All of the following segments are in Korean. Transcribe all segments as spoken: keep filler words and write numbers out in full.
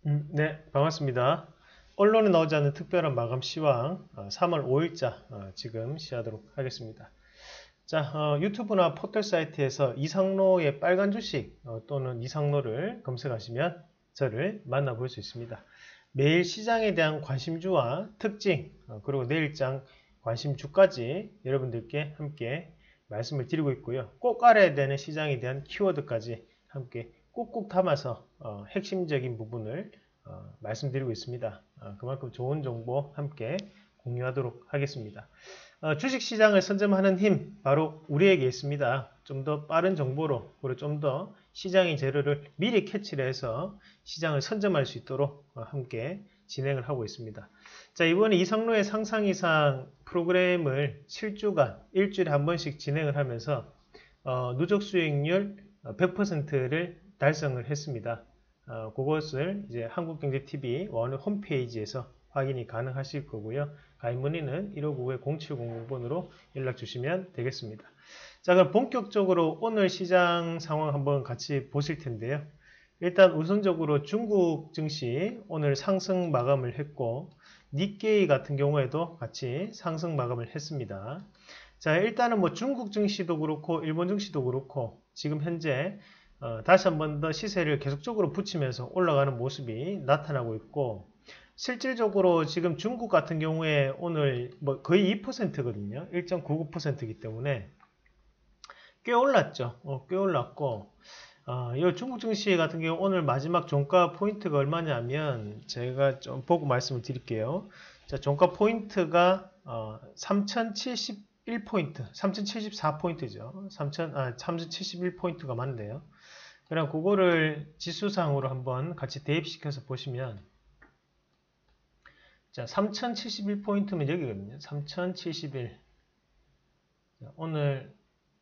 음, 네, 반갑습니다. 언론에 나오지 않는 특별한 마감 시황 어, 삼월 오일자 어, 지금 시하도록 하겠습니다. 자, 어, 유튜브나 포털 사이트에서 이상로의 빨간 주식 어, 또는 이상로를 검색하시면 저를 만나볼 수 있습니다. 매일 시장에 대한 관심주와 특징 어, 그리고 내일장 관심주까지 여러분들께 함께 말씀을 드리고 있고요. 꼭 알아야 되는 시장에 대한 키워드까지 함께 꾹꾹 담아서 어, 핵심적인 부분을 어, 말씀드리고 있습니다. 어, 그만큼 좋은 정보 함께 공유하도록 하겠습니다. 어, 주식시장을 선점하는 힘 바로 우리에게 있습니다. 좀 더 빠른 정보로 그리고 좀 더 시장의 재료를 미리 캐치를 해서 시장을 선점할 수 있도록 어, 함께 진행을 하고 있습니다. 자, 이번에 이상로의 상상이상 프로그램을 칠 주간 일주일에 한 번씩 진행을 하면서 어, 누적 수익률 백 퍼센트를 달성을 했습니다. 어, 그것을 이제 한국경제티비 원 홈페이지에서 확인이 가능하실 거고요. 가입 문의는 일오구의 공칠공공 번으로 연락 주시면 되겠습니다. 자, 그럼 본격적으로 오늘 시장 상황 한번 같이 보실 텐데요. 일단 우선적으로 중국 증시 오늘 상승 마감을 했고 니케이 같은 경우에도 같이 상승 마감을 했습니다. 자, 일단은 뭐 중국 증시도 그렇고 일본 증시도 그렇고 지금 현재 어, 다시 한 번 더 시세를 계속적으로 붙이면서 올라가는 모습이 나타나고 있고 실질적으로 지금 중국 같은 경우에 오늘 뭐 거의 이 퍼센트거든요. 일 점 구구 퍼센트이기 때문에 꽤 올랐죠. 어, 꽤 올랐고 어, 이 중국 증시 같은 경우 오늘 마지막 종가 포인트가 얼마냐면 제가 좀 보고 말씀을 드릴게요. 자, 종가 포인트가 어, 삼천칠십일 포인트, 삼천칠십사 포인트죠. 삼천, 아, 삼천칠십일 포인트가 맞네요. 그럼 그거를 지수상으로 한번 같이 대입시켜서 보시면 자, 삼천칠십일 포인트면 여기거든요. 삼천칠십일. 자, 오늘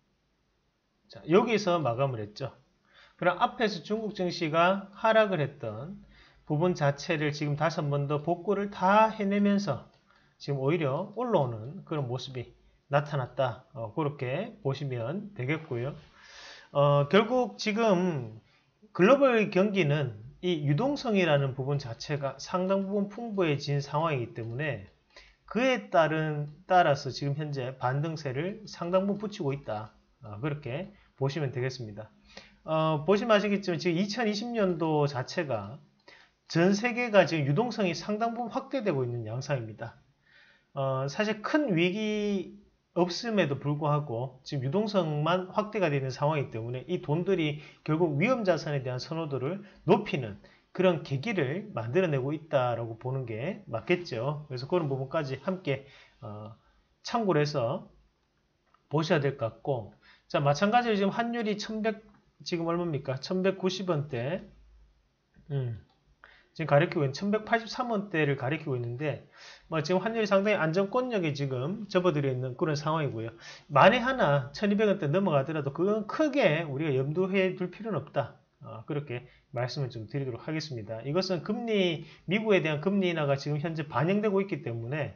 자, 여기서 마감을 했죠. 그럼 앞에서 중국 증시가 하락을 했던 부분 자체를 지금 다시 한 번 더 복구를 다 해내면서 지금 오히려 올라오는 그런 모습이 나타났다. 어, 그렇게 보시면 되겠고요. 어, 결국 지금 글로벌 경기는 이 유동성이라는 부분 자체가 상당 부분 풍부해진 상황이기 때문에 그에 따른 따라서 지금 현재 반등세를 상당 부분 붙이고 있다. 어, 그렇게 보시면 되겠습니다. 어, 보시면 아시겠지만 지금 이천이십 년도 자체가 전 세계가 지금 유동성이 상당 부분 확대되고 있는 양상입니다. 어, 사실 큰 위기 없음에도 불구하고 지금 유동성만 확대가 되는 상황이기 때문에 이 돈들이 결국 위험자산에 대한 선호도를 높이는 그런 계기를 만들어내고 있다라고 보는 게 맞겠죠. 그래서 그런 부분까지 함께 어, 참고를 해서 보셔야 될 것 같고, 자, 마찬가지로 지금 환율이 천백 지금 얼마입니까? 천백구십 원대 음, 지금 가리키고 있는 천백팔십삼 원대를 가리키고 있는데 뭐 지금 환율이 상당히 안정권역에 지금 접어들어 있는 그런 상황이고요. 만에 하나 천이백 원대 넘어가더라도 그건 크게 우리가 염두해 둘 필요는 없다. 어, 그렇게 말씀을 좀 드리도록 하겠습니다. 이것은 금리 미국에 대한 금리 인하가 지금 현재 반영되고 있기 때문에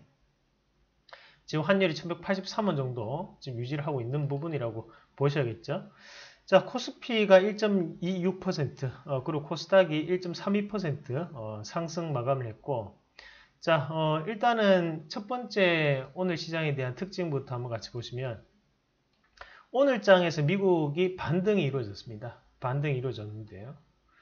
지금 환율이 천백팔십삼 원 정도 지금 유지를 하고 있는 부분이라고 보셔야겠죠. 자, 코스피가 일 점 이육 퍼센트, 어, 그리고 코스닥이 일 점 삼이 퍼센트 어, 상승 마감을 했고, 자, 어, 일단은 첫 번째 오늘 시장에 대한 특징부터 한번 같이 보시면, 오늘 장에서 미국이 반등이 이루어졌습니다. 반등이 이루어졌는데요.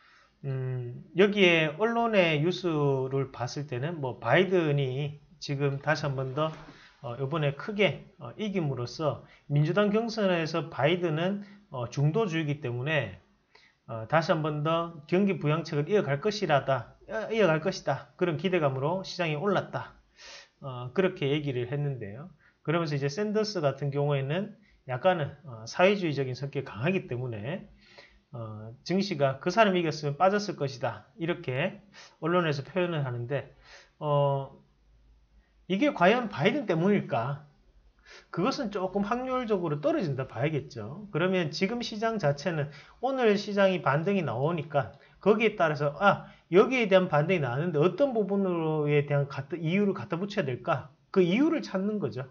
음, 여기에 언론의 뉴스를 봤을 때는 뭐 바이든이 지금 다시 한 번 더 어, 이번에 크게 어, 이김으로써 민주당 경선에서 바이든은 어, 중도주의이기 때문에 어, 다시 한 번 더 경기 부양책을 이어갈 것이라다 어, 이어갈 것이다 그런 기대감으로 시장이 올랐다. 어, 그렇게 얘기를 했는데요. 그러면서 이제 샌더스 같은 경우에는 약간은 어, 사회주의적인 성격이 강하기 때문에 어, 증시가 그 사람이 이겼으면 빠졌을 것이다. 이렇게 언론에서 표현을 하는데 어, 이게 과연 바이든 때문일까? 그것은 조금 확률적으로 떨어진다 봐야겠죠. 그러면 지금 시장 자체는 오늘 시장이 반등이 나오니까 거기에 따라서 아 여기에 대한 반등이 나왔는데 어떤 부분으로에 대한 갖다, 이유를 갖다 붙여야 될까? 그 이유를 찾는 거죠.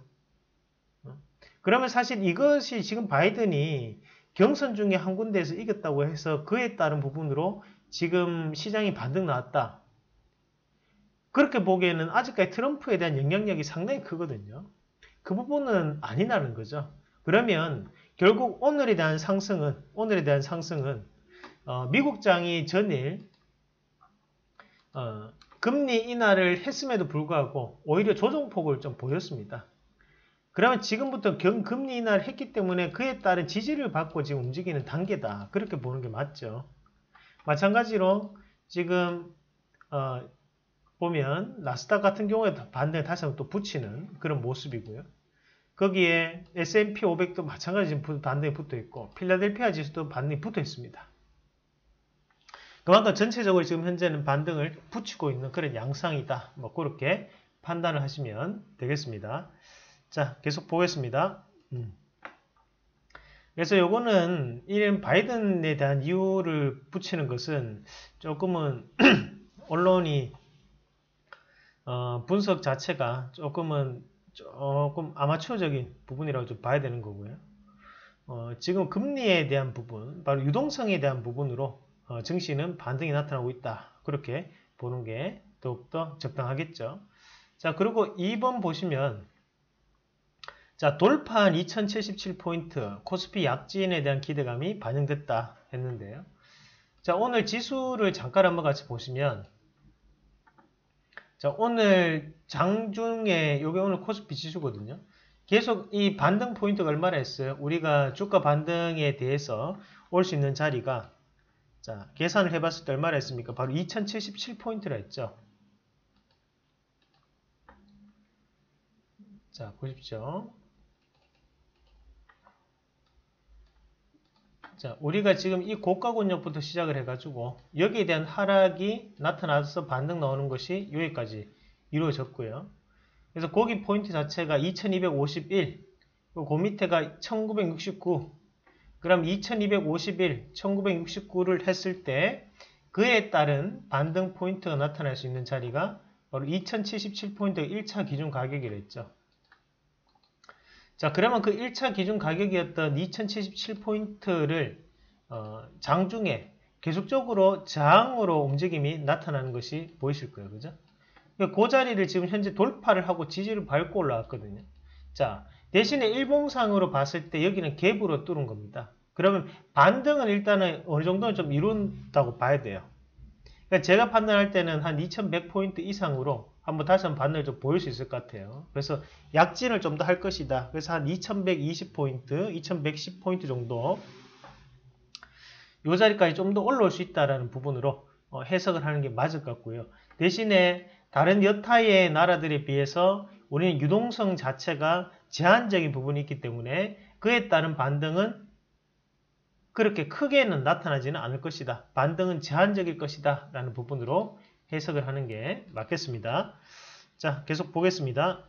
그러면 사실 이것이 지금 바이든이 경선 중에 한 군데에서 이겼다고 해서 그에 따른 부분으로 지금 시장이 반등 나왔다. 그렇게 보기에는 아직까지 트럼프에 대한 영향력이 상당히 크거든요. 그 부분은 아니라는 거죠. 그러면 결국 오늘에 대한 상승은 오늘에 대한 상승은 어, 미국장이 전일 어, 금리 인하를 했음에도 불구하고 오히려 조정폭을 좀 보였습니다. 그러면 지금부터 경, 금리 인하를 했기 때문에 그에 따른 지지를 받고 지금 움직이는 단계다. 그렇게 보는 게 맞죠. 마찬가지로 지금 어, 보면 나스닥 같은 경우에 반등에 다시 한번 또 붙이는 그런 모습이고요. 거기에 에스 앤 피 오백도 마찬가지 지금 반등이 붙어 있고 필라델피아 지수도 반등이 붙어 있습니다. 그만큼 전체적으로 지금 현재는 반등을 붙이고 있는 그런 양상이다. 뭐 그렇게 판단을 하시면 되겠습니다. 자, 계속 보겠습니다. 음. 그래서 요거는 이런 바이든에 대한 이유를 붙이는 것은 조금은 언론이 어, 분석 자체가 조금은 조금 아마추어적인 부분이라고 좀 봐야 되는 거고요. 어, 지금 금리에 대한 부분, 바로 유동성에 대한 부분으로 어, 증시는 반등이 나타나고 있다. 그렇게 보는 게 더욱더 적당하겠죠. 자, 그리고 이 번 보시면 자, 돌파한 이천칠십칠 포인트 코스피 약진에 대한 기대감이 반영됐다 했는데요. 자, 오늘 지수를 잠깐 한번 같이 보시면 자, 오늘 장중에 요게 오늘 코스피 지수거든요. 계속 이 반등 포인트가 얼마나 했어요? 우리가 주가 반등에 대해서 올 수 있는 자리가 자, 계산을 해봤을 때 얼마나 했습니까? 바로 이천칠십칠 포인트라 했죠. 자, 보십시오. 자, 우리가 지금 이 고가 권역부터 시작을 해가지고 여기에 대한 하락이 나타나서 반등 나오는 것이 여기까지 이루어졌고요. 그래서 거기 포인트 자체가 이천이백오십일, 그 밑에가 천구백육십구, 그럼 이천이백오십일, 천구백육십구를 했을 때 그에 따른 반등 포인트가 나타날 수 있는 자리가 바로 이천칠십칠 포인트가 일 차 기준 가격이랬죠. 자, 그러면 그 일 차 기준 가격이었던 이천칠십칠 포인트를 어, 장중에 계속적으로 저항으로 움직임이 나타나는 것이 보이실 거예요. 그죠? 그 자리를 지금 현재 돌파를 하고 지지를 밟고 올라왔거든요. 자, 대신에 일봉상으로 봤을 때 여기는 갭으로 뚫은 겁니다. 그러면 반등은 일단은 어느 정도는 좀 이룬다고 봐야 돼요. 그러니까 제가 판단할 때는 한 이천백 포인트 이상으로 한번 다시 한번 반등을 좀 보일 수 있을 것 같아요. 그래서 약진을 좀 더 할 것이다. 그래서 한 이천백이십 포인트, 이천백십 포인트 정도 이 자리까지 좀 더 올라올 수 있다는 부분으로 어, 해석을 하는 게 맞을 것 같고요. 대신에 다른 여타의 나라들에 비해서 우리는 유동성 자체가 제한적인 부분이 있기 때문에 그에 따른 반등은 그렇게 크게는 나타나지는 않을 것이다. 반등은 제한적일 것이다. 라는 부분으로 해석을 하는 게 맞겠습니다. 자, 계속 보겠습니다.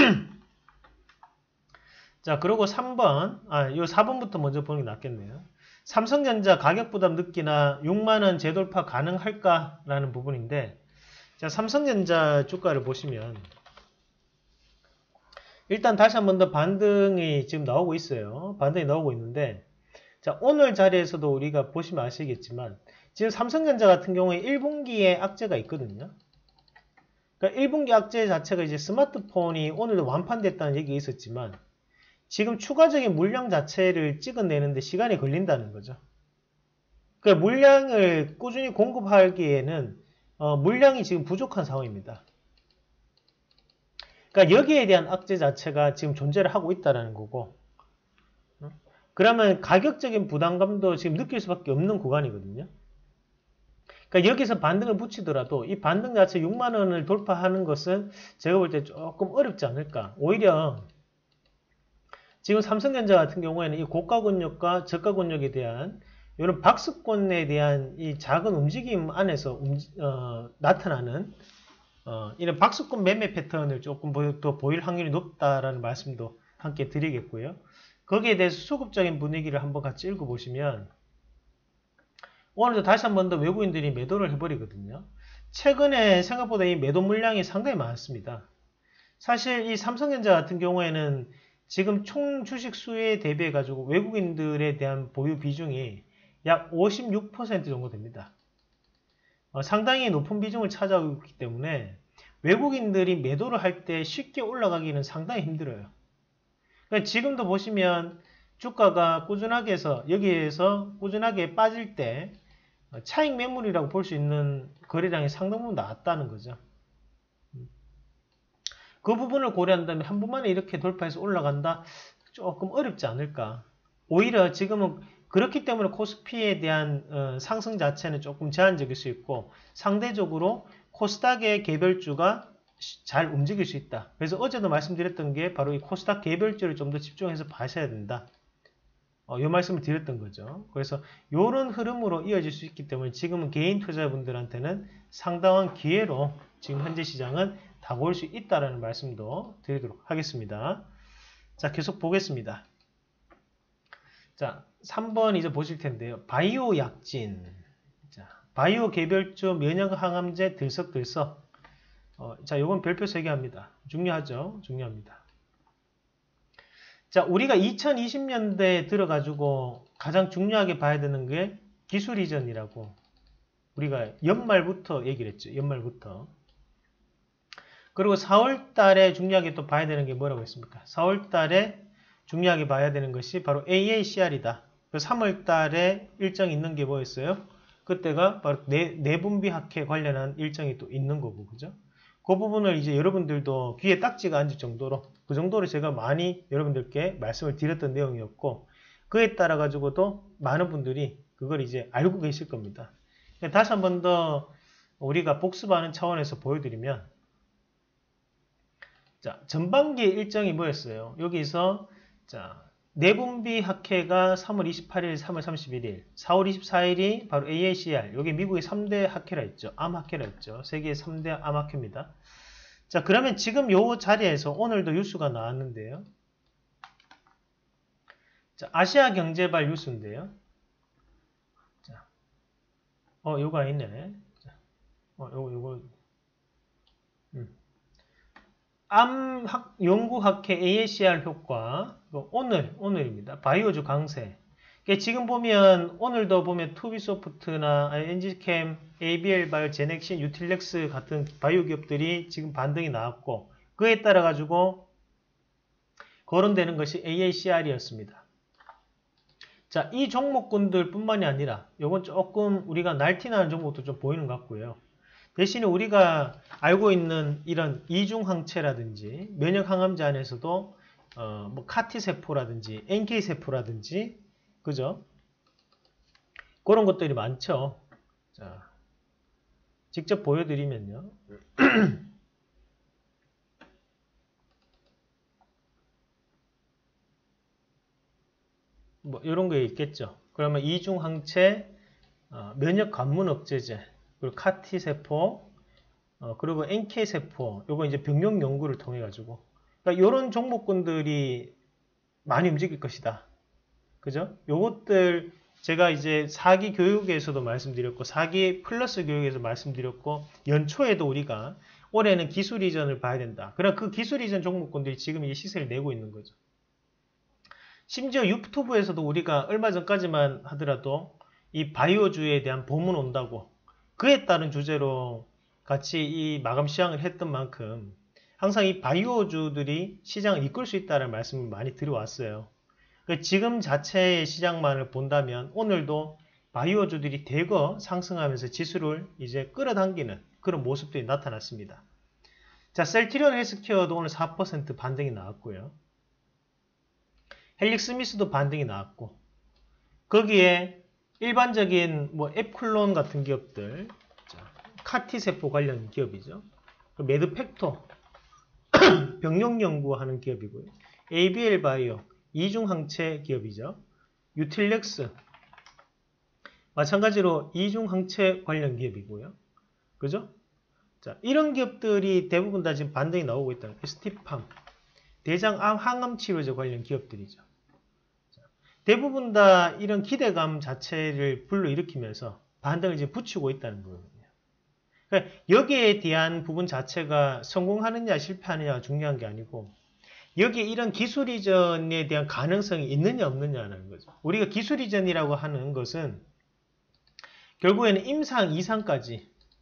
자, 그리고 삼 번, 아, 이 사 번부터 먼저 보는 게 낫겠네요. 삼성전자 가격 부담 느끼나 육만 원 재돌파 가능할까? 라는 부분인데, 자, 삼성전자 주가를 보시면, 일단 다시 한 번 더 반등이 지금 나오고 있어요. 반등이 나오고 있는데, 자, 오늘 자리에서도 우리가 보시면 아시겠지만, 지금 삼성전자 같은 경우에 일 분기에 악재가 있거든요. 그러니까 일 분기 악재 자체가 이제 스마트폰이 오늘도 완판됐다는 얘기가 있었지만, 지금 추가적인 물량 자체를 찍어내는데 시간이 걸린다는 거죠. 그러니까 물량을 꾸준히 공급하기에는 어, 물량이 지금 부족한 상황입니다. 그러니까 여기에 대한 악재 자체가 지금 존재를 하고 있다는 거고, 그러면 가격적인 부담감도 지금 느낄 수밖에 없는 구간이거든요. 그러니까 여기서 반등을 붙이더라도 이 반등 자체 육만 원을 돌파하는 것은 제가 볼 때 조금 어렵지 않을까. 오히려 지금 삼성전자 같은 경우에는 이 고가 권역과 저가 권역에 대한 이런 박스권에 대한 이 작은 움직임 안에서 움직, 어, 나타나는 어, 이런 박스권 매매 패턴을 조금 더 보일 확률이 높다라는 말씀도 함께 드리겠고요. 거기에 대해서 수급적인 분위기를 한번 같이 읽어보시면 오늘도 다시 한 번 더 외국인들이 매도를 해버리거든요. 최근에 생각보다 이 매도 물량이 상당히 많습니다. 사실 이 삼성전자 같은 경우에는 지금 총 주식 수에 대비해 가지고 외국인들에 대한 보유 비중이 약 오십육 퍼센트 정도 됩니다. 어, 상당히 높은 비중을 차지하고 있기 때문에 외국인들이 매도를 할 때 쉽게 올라가기는 상당히 힘들어요. 그러니까 지금도 보시면 주가가 꾸준하게 해서 여기에서 꾸준하게 빠질 때 차익 매물이라고 볼 수 있는 거래량이 상당 부분 나왔다는 거죠. 그 부분을 고려한다면 한 번만에 이렇게 돌파해서 올라간다? 조금 어렵지 않을까. 오히려 지금은 그렇기 때문에 코스피에 대한 어, 상승 자체는 조금 제한적일 수 있고 상대적으로 코스닥의 개별주가 잘 움직일 수 있다. 그래서 어제도 말씀드렸던 게 바로 이 코스닥 개별주를 좀 더 집중해서 봐셔야 된다. 어, 이 말씀을 드렸던 거죠. 그래서 이런 흐름으로 이어질 수 있기 때문에 지금은 개인 투자자분들한테는 상당한 기회로 지금 현재 시장은 다가올 수 있다는 말씀도 드리도록 하겠습니다. 자, 계속 보겠습니다. 자, 삼 번 이제 보실 텐데요. 바이오 약진. 자, 바이오 개별주 면역 항암제 들썩들썩. 어, 자, 요건 별표 세 개 합니다. 중요하죠? 중요합니다. 자, 우리가 이천이십 년대에 들어가지고 가장 중요하게 봐야 되는 게 기술 이전이라고 우리가 연말부터 얘기를 했죠. 연말부터. 그리고 사월 달에 중요하게 또 봐야 되는 게 뭐라고 했습니까? 사월 달에 중요하게 봐야 되는 것이 바로 에이에이씨알이다. 삼월 달에 일정이 있는 게 뭐였어요? 그때가 바로 내, 내분비 학회 관련한 일정이 또 있는 거고, 그죠? 그 부분을 이제 여러분들도 귀에 딱지가 앉을 정도로, 그 정도로 제가 많이 여러분들께 말씀을 드렸던 내용이었고, 그에 따라 가지고도 많은 분들이 그걸 이제 알고 계실 겁니다. 다시 한 번 더 우리가 복습하는 차원에서 보여드리면, 자, 전반기 일정이 뭐였어요? 여기서, 자, 내분비 학회가 삼월 이십팔일, 삼월 삼십일일, 사월 이십사일이 바로 에이에이씨알, 여기 미국의 삼 대 학회라 했죠. 암 학회라 했죠. 세계의 삼 대 암 학회입니다. 자, 그러면 지금 요 자리에서 오늘도 뉴스가 나왔는데요. 자, 아시아 경제발 뉴스인데요. 자, 어, 요거 있네. 자, 어, 요거, 요거. 음. 암 학, 연구학회 에이에이씨알 효과. 오늘, 오늘입니다. 바이오주 강세. 지금 보면, 오늘도 보면 투비소프트나 엔지캠, 에이비엘 바이오, 제넥신, 유틸렉스 같은 바이오 기업들이 지금 반등이 나왔고, 그에 따라 가지고 거론되는 것이 에이에이씨알이었습니다. 자, 이 종목군들 뿐만이 아니라, 요건 조금 우리가 날티나는 종목도 좀 보이는 것 같고요. 대신에 우리가 알고 있는 이런 이중항체라든지 면역항암제 안에서도 어, 뭐 카티세포라든지 엔케이세포라든지 그죠? 그런 것들이 많죠. 자, 직접 보여드리면요. 뭐 이런 게 있겠죠. 그러면 이중항체, 어, 면역관문 억제제, 그리고 카티세포, 어, 그리고 엔케이세포, 요거 이제 병력 연구를 통해 가지고, 그러니까 이런 종목군들이 많이 움직일 것이다. 그죠? 요것들 제가 이제 사 기 교육에서도 말씀드렸고, 사 기 플러스 교육에서 말씀드렸고, 연초에도 우리가 올해는 기술 이전을 봐야 된다. 그럼 그 기술 이전 종목군들이 지금 이 시세를 내고 있는 거죠. 심지어 유튜브에서도 우리가 얼마 전까지만 하더라도 이 바이오주에 대한 보문 온다고, 그에 따른 주제로 같이 이 마감 시황을 했던 만큼 항상 이 바이오주들이 시장을 이끌 수 있다는 말씀을 많이 드려왔어요. 지금 자체의 시장만을 본다면 오늘도 바이오주들이 대거 상승하면서 지수를 이제 끌어당기는 그런 모습들이 나타났습니다. 자, 셀트리온 헬스케어도 오늘 사 퍼센트 반등이 나왔고요. 헬릭스미스도 반등이 나왔고, 거기에 일반적인 뭐 앱클론 같은 기업들, 자, 카티세포 관련 기업이죠. 매드팩토 병력 연구하는 기업이고요. 에이비엘 바이오 이중항체 기업이죠. 유틸렉스 마찬가지로 이중항체 관련 기업이고요. 그죠? 자, 이런 기업들이 대부분 다 지금 반등이 나오고 있다는 에스티팜 대장암 항암 치료제 관련 기업들이죠. 자, 대부분 다 이런 기대감 자체를 불러일으키면서 반등을 지금 붙이고 있다는 거거든요. 그러니까 여기에 대한 부분 자체가 성공하느냐 실패하느냐가 중요한 게 아니고, 여기에 이런 기술 이전에 대한 가능성이 있느냐 없느냐는 거죠. 우리가 기술 이전이라고 하는 것은 결국에는 임상 이상까지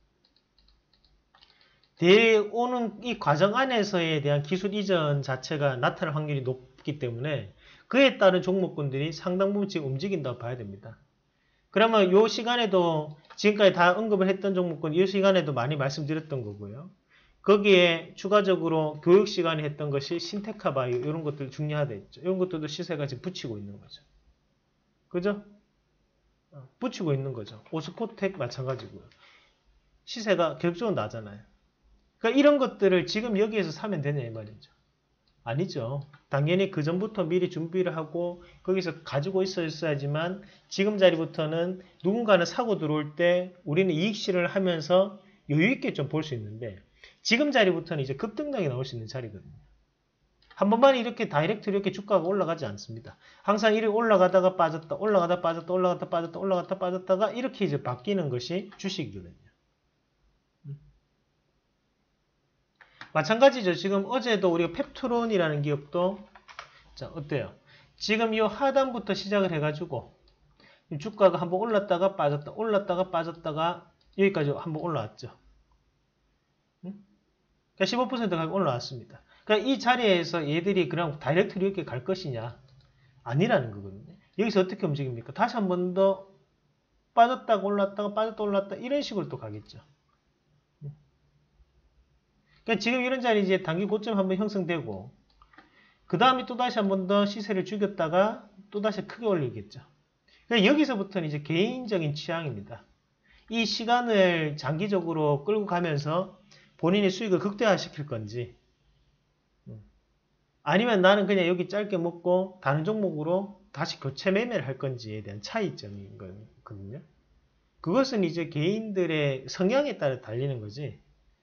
내오는 이 과정 안에서에 대한 기술 이전 자체가 나타날 확률이 높기 때문에 그에 따른 종목군들이 상당 부분 지금 움직인다고 봐야 됩니다. 그러면 이 시간에도 지금까지 다 언급을 했던 종목군 이 시간에도 많이 말씀드렸던 거고요. 거기에 추가적으로 교육 시간에 했던 것이 신테카 바이오 이런 것들 중요하다 했죠. 이런 것들도 시세가 지금 붙이고 있는 거죠. 그죠? 붙이고 있는 거죠. 오스코텍 마찬가지고요. 시세가 계속적으로 나잖아요. 그러니까 이런 것들을 지금 여기에서 사면 되냐 이 말이죠. 아니죠. 당연히 그 전부터 미리 준비를 하고 거기서 가지고 있었어야지만 지금 자리부터는 누군가는 사고 들어올 때 우리는 이익 실현을 하면서 여유 있게 좀 볼 수 있는데 지금 자리부터는 이제 급등락이 나올 수 있는 자리거든요. 한 번만 이렇게 다이렉트로 이렇게 주가가 올라가지 않습니다. 항상 이렇게 올라가다가 빠졌다, 올라가다 빠졌다, 올라갔다 빠졌다, 올라갔다 빠졌다가 이렇게 이제 바뀌는 것이 주식이거든요. 마찬가지죠. 지금 어제도 우리가 펩트론이라는 기업도 자 어때요? 지금 이 하단부터 시작을 해가지고 주가가 한번 올랐다가 빠졌다, 올랐다가 빠졌다가 여기까지 한번 올라왔죠. 그러니까 십오 퍼센트 가격 올라왔습니다. 그러니까 이 자리에서 얘들이 그냥 다이렉트로 이렇게 갈 것이냐? 아니라는 거거든요. 여기서 어떻게 움직입니까? 다시 한 번 더 빠졌다가 올랐다가 빠졌다 올랐다 이런 식으로 또 가겠죠. 그러니까 지금 이런 자리 이제 단기 고점 한번 형성되고 그 다음에 또 다시 한 번 더 시세를 죽였다가 또 다시 크게 올리겠죠. 그러니까 여기서부터는 이제 개인적인 취향입니다. 이 시간을 장기적으로 끌고 가면서 본인의 수익을 극대화시킬 건지 아니면 나는 그냥 여기 짧게 먹고 다른 종목으로 다시 교체 매매를 할 건지에 대한 차이점인 거거든요. 그것은 이제 개인들의 성향에 따라 달리는 거지.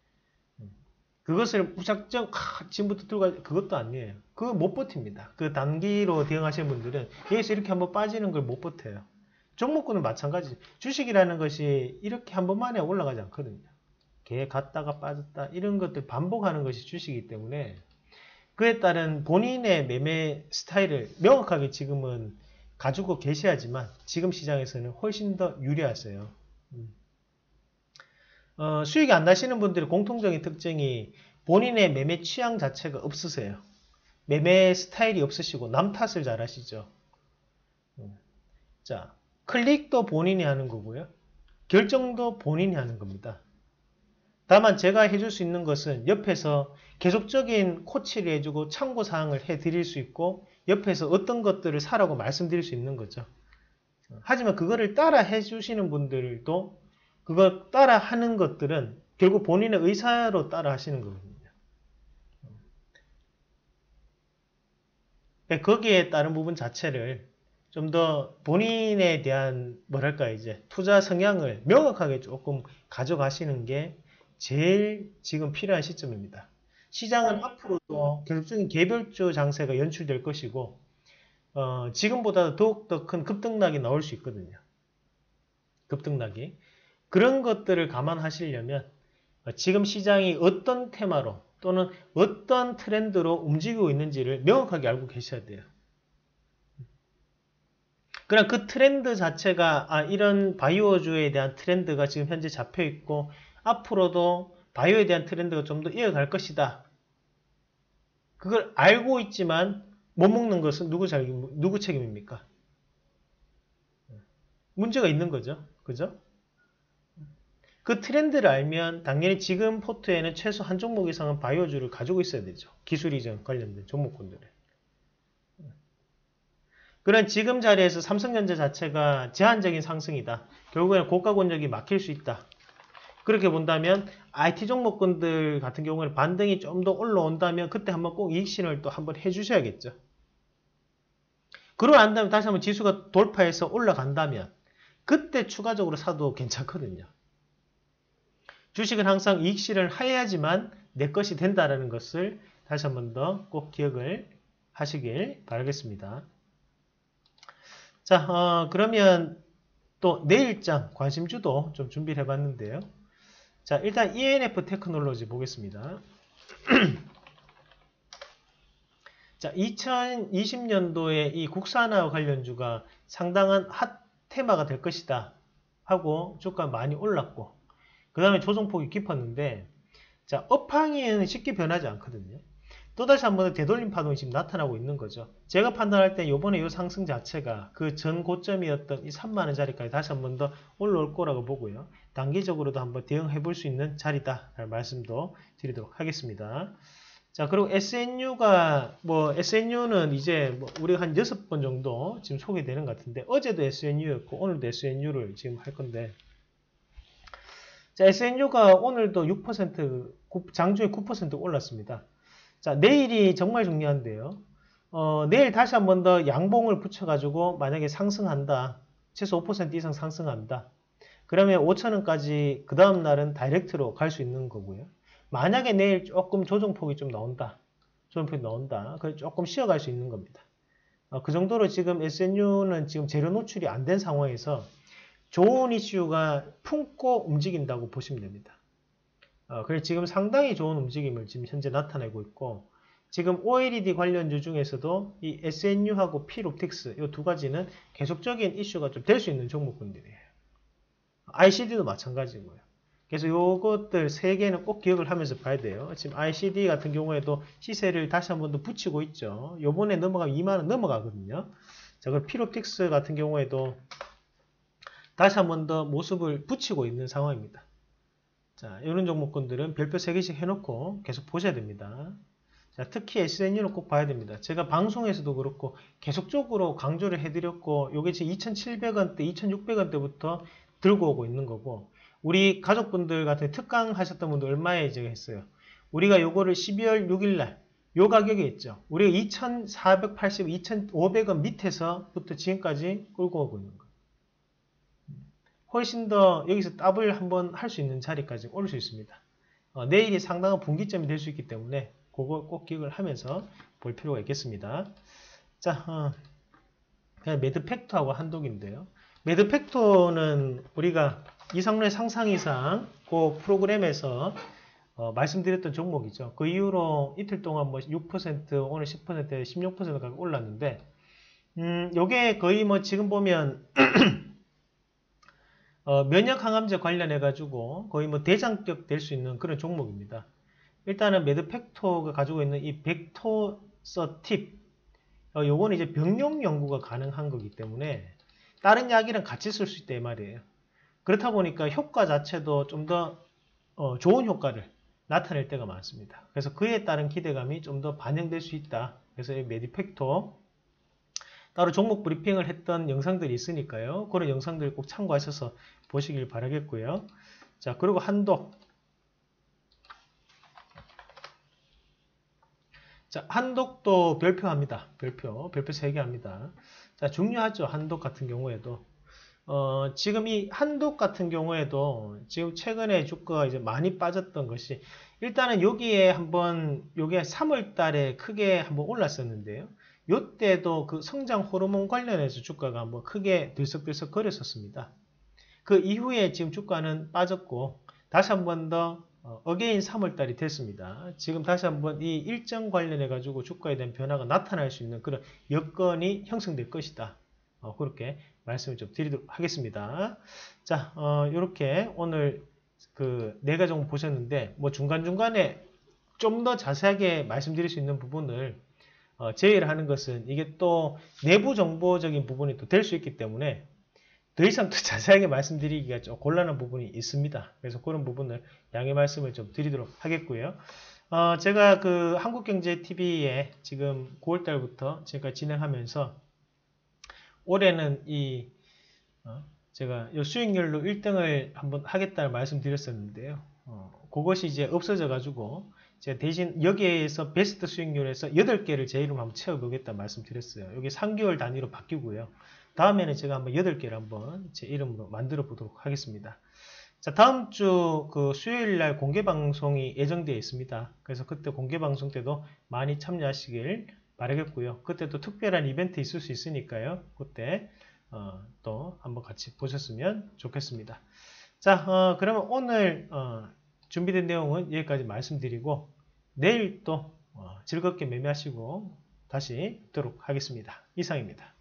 그것을 무작정 아, 지금부터 들고 가 그것도 아니에요. 그거 못 버팁니다. 그 단기로 대응하시는 분들은 여기서 이렇게 한번 빠지는 걸 못 버텨요. 종목군은 마찬가지. 주식이라는 것이 이렇게 한 번만에 올라가지 않거든요. 개 갔다가 빠졌다 이런 것들 반복하는 것이 주식이기 때문에 그에 따른 본인의 매매 스타일을 명확하게 지금은 가지고 계셔야지만 지금 시장에서는 훨씬 더 유리하세요. 어, 수익이 안 나시는 분들의 공통적인 특징이 본인의 매매 취향 자체가 없으세요. 매매 스타일이 없으시고 남 탓을 잘 하시죠. 자, 클릭도 본인이 하는 거고요. 결정도 본인이 하는 겁니다. 다만 제가 해줄 수 있는 것은 옆에서 계속적인 코치를 해주고 참고사항을 해드릴 수 있고 옆에서 어떤 것들을 사라고 말씀드릴 수 있는 거죠. 하지만 그거를 따라 해주시는 분들도 그거 따라 하는 것들은 결국 본인의 의사로 따라 하시는 거거든요. 거기에 따른 부분 자체를 좀 더 본인에 대한 뭐랄까 이제 투자 성향을 명확하게 조금 가져가시는 게 제일 지금 필요한 시점입니다. 시장은 앞으로도 계속적인 개별주 장세가 연출될 것이고 어, 지금보다 더욱더 큰 급등락이 나올 수 있거든요. 급등락이. 그런 것들을 감안하시려면 지금 시장이 어떤 테마로 또는 어떤 트렌드로 움직이고 있는지를 명확하게 알고 계셔야 돼요. 그럼 그 트렌드 자체가 아, 이런 바이오주에 대한 트렌드가 지금 현재 잡혀 있고 앞으로도 바이오에 대한 트렌드가 좀 더 이어갈 것이다. 그걸 알고 있지만 못 먹는 것은 누구 책임, 누구 책임입니까? 문제가 있는 거죠. 그죠? 그 트렌드를 알면 당연히 지금 포트에는 최소 한 종목 이상은 바이오주를 가지고 있어야 되죠. 기술 이전 관련된 종목군들을. 그런 지금 자리에서 삼성전자 자체가 제한적인 상승이다. 결국에는 고가 권역이 막힐 수 있다. 그렇게 본다면 아이티 종목군들 같은 경우는 반등이 좀 더 올라온다면 그때 한번 꼭 이익 신호를 또 한번 해주셔야겠죠. 그러고 난 다음에 다시 한번 지수가 돌파해서 올라간다면 그때 추가적으로 사도 괜찮거든요. 주식은 항상 이익 실현을 해야지만 내 것이 된다는 것을 다시 한번 더 꼭 기억을 하시길 바라겠습니다. 자, 어, 그러면 또 내일장 관심주도 좀 준비를 해봤는데요. 자, 일단 이엔에프 테크놀로지 보겠습니다. 자, 이천이십 년도에 이 국산화 관련주가 상당한 핫 테마가 될 것이다 하고 주가 많이 올랐고 그 다음에 조정폭이 깊었는데 자, 업황은 쉽게 변하지 않거든요. 또다시 한번 되돌림 파동이 지금 나타나고 있는 거죠. 제가 판단할 때 요번에 이 상승 자체가 그 전 고점이었던 이 삼만 원 자리까지 다시 한번 더 올라올 거라고 보고요. 단기적으로도 한번 대응해 볼 수 있는 자리다 라는 말씀도 드리도록 하겠습니다. 자, 그리고 에스엔유가 뭐 에스엔유는 이제 뭐 우리가 한 여섯 번 정도 지금 소개되는 것 같은데 어제도 에스엔유였고 오늘도 에스엔유를 지금 할 건데, 자, 에스엔유가 오늘도 육 퍼센트, 장중에 구 퍼센트 올랐습니다. 자, 내일이 정말 중요한데요. 어, 내일 다시 한 번 더 양봉을 붙여가지고 만약에 상승한다. 최소 오 퍼센트 이상 상승한다. 그러면 오천 원까지 그 다음 날은 다이렉트로 갈 수 있는 거고요. 만약에 내일 조금 조정폭이 좀 나온다. 조정폭이 나온다. 그럼 조금 쉬어갈 수 있는 겁니다. 어, 그 정도로 지금 에스엔유는 지금 재료 노출이 안 된 상황에서 좋은 이슈가 품고 움직인다고 보시면 됩니다. 어, 그래서 지금 상당히 좋은 움직임을 지금 현재 나타내고 있고, 지금 오엘이디 관련주 중에서도 이 에스엔유하고 필옵틱스 이 두 가지는 계속적인 이슈가 좀 될 수 있는 종목군들이에요. 아이씨디도 마찬가지고요. 그래서 요것들 세 개는 꼭 기억을 하면서 봐야 돼요. 지금 아이씨디 같은 경우에도 시세를 다시 한 번 더 붙이고 있죠. 요번에 넘어가면 이만 원 넘어가거든요. 자, 그리고 필옵틱스 같은 경우에도 다시 한 번 더 모습을 붙이고 있는 상황입니다. 자, 이런 종목군들은 별표 세 개씩 해놓고 계속 보셔야 됩니다. 자, 특히 에스엔유는 꼭 봐야 됩니다. 제가 방송에서도 그렇고 계속적으로 강조를 해드렸고, 요게 지금 이천칠백 원대, 이천육백 원대부터 들고 오고 있는 거고, 우리 가족분들 같은 특강 하셨던 분들 얼마에 제가 했어요? 우리가 요거를 십이월 육일날 요 가격에 있죠. 우리가 이천사백팔십, 이천오백 원 밑에서부터 지금까지 끌고 오고 있는 거예요. 훨씬 더 여기서 더블 한번 할 수 있는 자리까지 올 수 있습니다. 어, 내일이 상당한 분기점이 될 수 있기 때문에 그거 꼭 기억을 하면서 볼 필요가 있겠습니다. 자, 어, 그냥 매드팩토하고 한독인데요. 매드팩토는 우리가 이상로의 상상이상 그 프로그램에서 어, 말씀드렸던 종목이죠. 그 이후로 이틀 동안 뭐 육 퍼센트, 오늘 십 퍼센트, 십육 퍼센트까지 올랐는데, 음, 요게 거의 뭐 지금 보면 어, 면역 항암제 관련해 가지고 거의 뭐 대장격 될 수 있는 그런 종목입니다. 일단은 매드팩토가 가지고 있는 이 벡토서팁, 어, 요거는 이제 병용 연구가 가능한 거기 때문에 다른 약이랑 같이 쓸 수 있다 이 말이에요. 그렇다 보니까 효과 자체도 좀 더 어, 좋은 효과를 나타낼 때가 많습니다. 그래서 그에 따른 기대감이 좀 더 반영될 수 있다. 그래서 이 매드팩토 따로 종목 브리핑을 했던 영상들이 있으니까요. 그런 영상들 꼭 참고하셔서 보시길 바라겠고요. 자, 그리고 한독. 자, 한독도 별표합니다. 별표. 별표 세 개 합니다. 자, 중요하죠. 한독 같은 경우에도. 어, 지금 이 한독 같은 경우에도 지금 최근에 주가가 이제 많이 빠졌던 것이, 일단은 여기에 한번, 요게 삼월 달에 크게 한번 올랐었는데요. 요때도 그 성장 호르몬 관련해서 주가가 한번 크게 들썩들썩 거렸었습니다. 그 이후에 지금 주가는 빠졌고, 다시 한번 더 어, 어게인 삼월 달이 됐습니다. 지금 다시 한번 이 일정 관련해 가지고 주가에 대한 변화가 나타날 수 있는 그런 여건이 형성될 것이다. 어, 그렇게 말씀을 좀 드리도록 하겠습니다. 자, 어, 이렇게 오늘 그 네 가지 종목 보셨는데, 뭐 중간중간에 좀 더 자세하게 말씀드릴 수 있는 부분을 어, 제의를 하는 것은 이게 또 내부 정보적인 부분이 또 될 수 있기 때문에 더 이상 또 자세하게 말씀드리기가 좀 곤란한 부분이 있습니다. 그래서 그런 부분을 양해 말씀을 좀 드리도록 하겠고요. 어, 제가 그 한국경제티비에 지금 구월 달부터 제가 진행하면서 올해는 이 어, 제가 이 수익률로 일 등을 한번 하겠다는 말씀드렸었는데요. 어, 그것이 이제 없어져 가지고 제가 대신 여기에서 베스트 수익률에서 여덟 개를 제 이름으로 한번 채워보겠다 말씀드렸어요. 여기 삼 개월 단위로 바뀌고요. 다음에는 제가 한번 여덟 개를 한번 제 이름으로 만들어 보도록 하겠습니다. 자, 다음 주 그 수요일 날 공개 방송이 예정되어 있습니다. 그래서 그때 공개 방송 때도 많이 참여하시길 바라겠고요. 그때 또 특별한 이벤트 있을 수 있으니까요. 그때 어, 또 한번 같이 보셨으면 좋겠습니다. 자, 어, 그러면 오늘 어, 준비된 내용은 여기까지 말씀드리고 내일 또 어, 즐겁게 매매하시고 다시 뵙도록 하겠습니다. 이상입니다.